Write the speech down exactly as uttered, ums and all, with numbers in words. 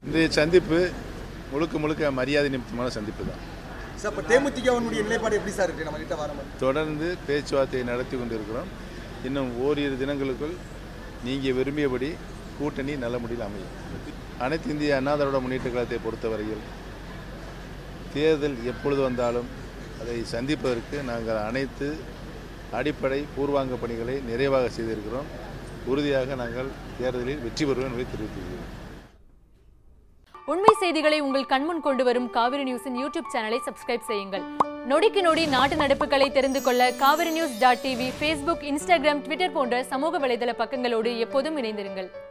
இன்றைய சந்திப்பு முழுக்க முழுக்க மரியாதை நிமித்தமான சந்திப்பு தான். சார், தேமுதிகவினுடைய நிலைப்பாடு எப்படி சார் இருக்கு? நம்ம கிட்ட வர தொடர்ந்து பேச்சுவார்த்தையை நடத்தி கொண்டிருக்கிறோம். இன்னும் ஓரிரு தினங்களுக்குள் நீங்கள் விரும்பியபடி கூட்டணி நல்ல முறையில் அமையும். அனைத்து இந்திய அண்ணா திராவிட முன்னேற்ற கழகத்தை பொறுத்தவரையில் தேர்தல் எப்பொழுது வந்தாலும் அதை சந்திப்பதற்கு நாங்கள் அனைத்து அடிப்படை பூர்வாங்க பணிகளை நிறைவாக செய்திருக்கிறோம். உறுதியாக நாங்கள் தேர்தலில் வெற்றி பெறுவோம் என்பதை தெரிவித்துள்ளோம். உண்மை செய்திகளை உங்கள் கண்முன் கொண்டு வரும் காவிரி நியூஸின் யூடியூப் சேனலை சப்ஸ்கிரைப் செய்யுங்கள். நொடிக்கு நொடி நாட்டு நடப்புகளை தெரிந்து கொள்ள Kaveri news dot TV, Facebook, Instagram, Twitter போன்ற சமூக வலைதள பக்கங்களோடு எப்போதும் இணைந்திருங்கள்.